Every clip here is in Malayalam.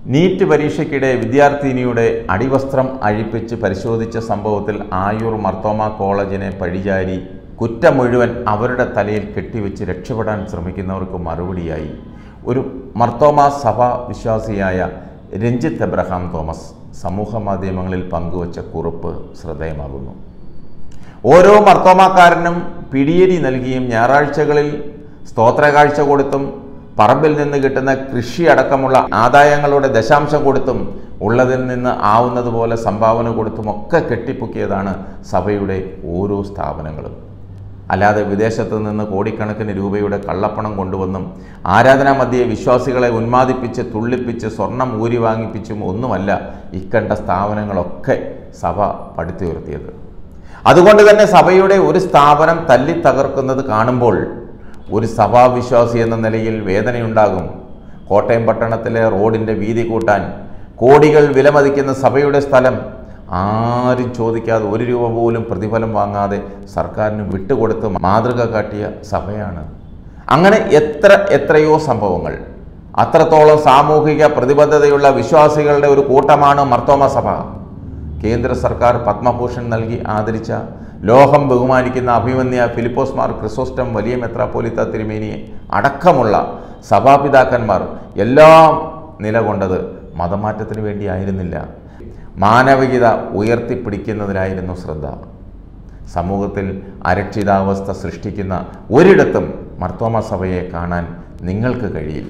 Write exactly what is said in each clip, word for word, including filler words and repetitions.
നീറ്റ് പരീക്ഷയ്ക്കിടെ വിദ്യാർത്ഥിനിയുടെ അടിവസ്ത്രം അഴിപ്പിച്ച് പരിശോധിച്ച സംഭവത്തിൽ ആയൂർ മർത്തോമ കോളേജിനെ പഴിചാരി കുറ്റം മുഴുവൻ അവരുടെ തലയിൽ കെട്ടിവെച്ച് രക്ഷപ്പെടാൻ ശ്രമിക്കുന്നവർക്ക് മറുപടിയായി ഒരു മർത്തോമ സഭാ വിശ്വാസിയായ രഞ്ജിത്ത് എബ്രഹാം തോമസ് സമൂഹ മാധ്യമങ്ങളിൽ പങ്കുവച്ച കുറിപ്പ് ശ്രദ്ധേയമാകുന്നു. ഓരോ മർത്തോമാക്കാരനും പിടിയേരി നൽകിയും ഞായറാഴ്ചകളിൽ സ്തോത്രകാഴ്ച കൊടുത്തും പറമ്പിൽ നിന്ന് കിട്ടുന്ന കൃഷി അടക്കമുള്ള ആദായങ്ങളുടെ ദശാംശം കൊടുത്തും ഉള്ളതിൽ നിന്ന് ആവുന്നതുപോലെ സംഭാവന കൊടുത്തും ഒക്കെ കെട്ടിപ്പൊക്കിയതാണ് സഭയുടെ ഓരോ സ്ഥാപനങ്ങളും. അല്ലാതെ വിദേശത്ത് നിന്ന് കോടിക്കണക്കിന് രൂപയുടെ കള്ളപ്പണം കൊണ്ടുവന്നും ആരാധനാ മധ്യേ വിശ്വാസികളെ ഉന്മാദിപ്പിച്ച് തുള്ളിപ്പിച്ച് സ്വർണം ഊരി വാങ്ങിപ്പിച്ചും ഒന്നുമല്ല ഇക്കണ്ട സ്ഥാപനങ്ങളൊക്കെ സഭ പടുത്തുയർത്തിയത്. അതുകൊണ്ട് തന്നെ സഭയുടെ ഒരു സ്ഥാപനം തല്ലി തകർക്കുന്നത് കാണുമ്പോൾ ഒരു സഭാവിശ്വാസി എന്ന നിലയിൽ വേദനയുണ്ടാകും. കോട്ടയം പട്ടണത്തിലെ റോഡിൻ്റെ വീതി കൂട്ടാൻ കോടികൾ വിലമതിക്കുന്ന സഭയുടെ സ്ഥലം ആരും ചോദിക്കാതെ ഒരു രൂപ പോലും പ്രതിഫലം വാങ്ങാതെ സർക്കാരിന് വിട്ടുകൊടുത്ത് മാതൃക കാട്ടിയ സഭയാണ്. അങ്ങനെ എത്ര എത്രയോ സംഭവങ്ങൾ. അത്രത്തോളം സാമൂഹിക പ്രതിബദ്ധതയുള്ള വിശ്വാസികളുടെ ഒരു കൂട്ടമാണ് മർത്തോമ സഭ. കേന്ദ്ര സർക്കാർ പത്മഭൂഷൺ നൽകി ആദരിച്ച ലോകം ബഹുമാനിക്കുന്ന അഭിമന്യ ഫിലിപ്പോസ് മാർ ക്രിസോസ്റ്റം വലിയ മെത്രാപ്പോലിത്ത തിരുമേനിയെ അടക്കമുള്ള സഭാപിതാക്കന്മാർ എല്ലാം നിലകൊണ്ടത് മതമാറ്റത്തിന് വേണ്ടിയായിരുന്നില്ല, മാനവികത ഉയർത്തിപ്പിടിക്കുന്നതിലായിരുന്നു ശ്രദ്ധ. സമൂഹത്തിൽ അരക്ഷിതാവസ്ഥ സൃഷ്ടിക്കുന്ന ഒരിടത്തും മർത്തോമ സഭയെ കാണാൻ നിങ്ങൾക്ക് കഴിയില്ല.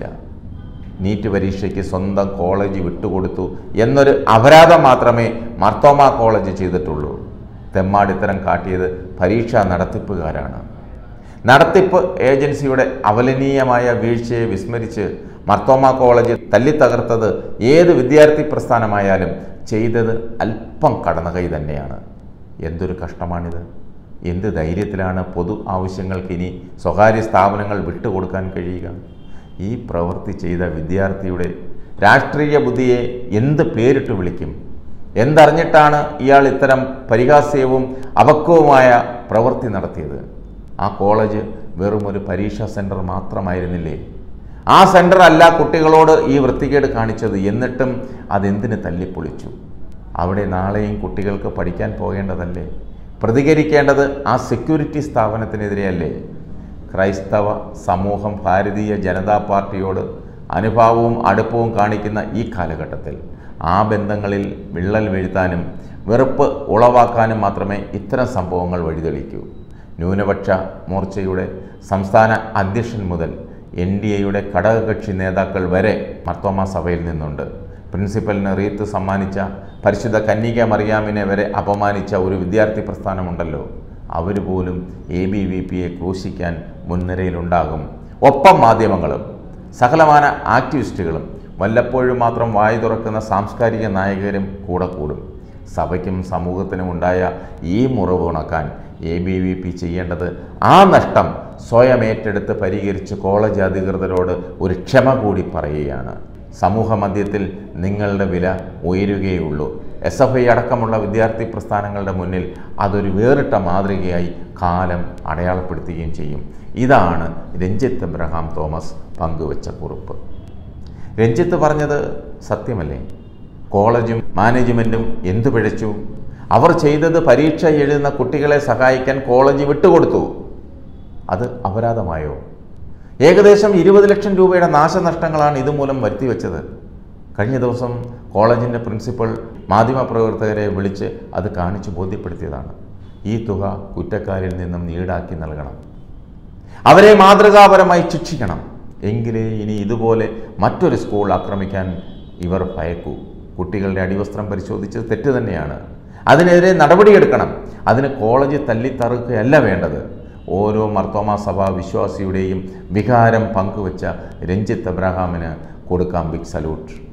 നീറ്റ് പരീക്ഷയ്ക്ക് സ്വന്തം കോളേജ് വിട്ടുകൊടുത്തു എന്നൊരു അപരാധം മാത്രമേ മർത്തോമ കോളേജ് ചെയ്തിട്ടുള്ളൂ. തെമ്മാടിത്തരം കാട്ടിയത് പരീക്ഷാ നടത്തിപ്പുകാരാണ്. നടത്തിപ്പ് ഏജൻസിയുടെ അവലനീയമായ വീഴ്ചയെ വിസ്മരിച്ച് മർത്തോമ കോളേജ് തല്ലിത്തകർത്തത് ഏത് വിദ്യാർത്ഥി പ്രസ്ഥാനമായാലും ചെയ്തത് അല്പം കടന്നകൈ തന്നെയാണ്. എന്തൊരു കഷ്ടമാണിത്! എന്ത് ധൈര്യത്തിലാണ് പൊതു ആവശ്യങ്ങൾക്ക് ഇനി സ്വകാര്യ സ്ഥാപനങ്ങൾ വിട്ടുകൊടുക്കാൻ കഴിയുക? ഈ പ്രവൃത്തി ചെയ്ത വിദ്യാർത്ഥിയുടെ രാഷ്ട്രീയ ബുദ്ധിയെ എന്ത് പേരിട്ട് വിളിക്കും? എന്തറിഞ്ഞിട്ടാണ് ഇയാൾ ഇത്തരം പരിഹാസ്യവും അപക്വവുമായ പ്രവൃത്തി നടത്തിയത്? ആ കോളേജ് വെറും ഒരു പരീക്ഷാ സെൻറ്റർ മാത്രമായിരുന്നില്ലേ? ആ സെൻറ്റർ അല്ല കുട്ടികളോട് ഈ വൃത്തികേട് കാണിച്ചത്. എന്നിട്ടും അതെന്തിന് തല്ലിപ്പൊളിച്ചു? അവിടെ നാളെയും കുട്ടികൾക്ക് പഠിക്കാൻ പോകേണ്ടതല്ലേ? പ്രതികരിക്കേണ്ടത് ആ സെക്യൂരിറ്റി സ്ഥാപനത്തിനെതിരെയല്ലേ? ക്രൈസ്തവ സമൂഹം ഭാരതീയ ജനതാ പാർട്ടിയോട് അനുഭാവവും അടുപ്പവും കാണിക്കുന്ന ഈ കാലഘട്ടത്തിൽ ആ ബന്ധങ്ങളിൽ വിള്ളൽ വീഴ്ത്താനും വെറുപ്പ് ഉളവാക്കാനും മാത്രമേ ഇത്തരം സംഭവങ്ങൾ വഴിതെളിക്കൂ. ന്യൂനപക്ഷ മോർച്ചയുടെ സംസ്ഥാന അധ്യക്ഷൻ മുതൽ എൻ ഡി എയുടെ ഘടകകക്ഷി നേതാക്കൾ വരെ മർത്തോമ സഭയിൽ നിന്നുണ്ട്. പ്രിൻസിപ്പലിന് റീത്ത് സമ്മാനിച്ച പരിശുദ്ധ കന്യക മറിയാമിനെ വരെ അപമാനിച്ച ഒരു വിദ്യാർത്ഥി പ്രസ്ഥാനമുണ്ടല്ലോ, അവർ പോലും എ ബി വി പിയെ ക്രൂശിക്കാൻ മുൻനിരയിലുണ്ടാകും. ഒപ്പം മാധ്യമങ്ങളും സകലമാന ആക്ടിവിസ്റ്റുകളും വല്ലപ്പോഴും മാത്രം വായി തുറക്കുന്ന സാംസ്കാരിക നായകരും കൂടെ കൂടും. സഭയ്ക്കും സമൂഹത്തിനും ഉണ്ടായ ഈ മുറിവ് ഉണക്കാൻ എ ബി വി പി ചെയ്യേണ്ടത് ആ നഷ്ടം സ്വയം ഏറ്റെടുത്ത് പരിഹരിച്ച് കോളേജ് അധികൃതരോട് ഒരു ക്ഷമ കൂടി പറയുകയാണ്. സമൂഹ മധ്യത്തിൽ നിങ്ങളുടെ വില ഉയരുകയുള്ളൂ. എസ് എഫ് ഐ അടക്കമുള്ള വിദ്യാർത്ഥി പ്രസ്ഥാനങ്ങളുടെ മുന്നിൽ അതൊരു വേറിട്ട മാതൃകയായി കാലം അടയാളപ്പെടുത്തുകയും ചെയ്യും. ഇതാണ് രഞ്ജിത്ത് എബ്രഹാം തോമസ് പങ്കുവച്ച കുറിപ്പ്. രഞ്ജിത്ത് പറഞ്ഞത് സത്യമല്ലേ? കോളേജും മാനേജ്മെൻറ്റും എന്തു പിഴച്ചു? അവർ ചെയ്തത് പരീക്ഷ എഴുതുന്ന കുട്ടികളെ സഹായിക്കാൻ കോളേജ് വിട്ടുകൊടുത്തു. അത് അപരാധമായോ? ഏകദേശം ഇരുപത് ലക്ഷം രൂപയുടെ നാശനഷ്ടങ്ങളാണ് ഇതുമൂലം വരുത്തിവെച്ചത്. കഴിഞ്ഞ ദിവസം കോളേജിൻ്റെ പ്രിൻസിപ്പൽ മാധ്യമപ്രവർത്തകരെ വിളിച്ച് അത് കാണിച്ച് ബോധ്യപ്പെടുത്തിയതാണ്. ഈ തുക കുറ്റക്കാരിൽ നിന്നും ഈടാക്കി നൽകണം, അവരെ മാതൃകാപരമായി ശിക്ഷിക്കണം. എങ്കിലേ ഇനി ഇതുപോലെ മറ്റൊരു സ്കൂൾ ആക്രമിക്കാൻ ഇവർ ഭയക്കൂ. കുട്ടികളുടെ അടിവസ്ത്രം പരിശോധിച്ചത് തെറ്റ് തന്നെയാണ്. അതിനെതിരെ നടപടിയെടുക്കണം. അതിന് കോളേജ് തല്ലിത്തറുകയല്ല വേണ്ടത്. ഓരോ മർത്തോമ സഭാ വിശ്വാസിയുടെയും വികാരം പങ്കുവച്ച രഞ്ജിത്ത് എബ്രഹാമിന് കൊടുക്കാം ബിഗ് സല്യൂട്ട്.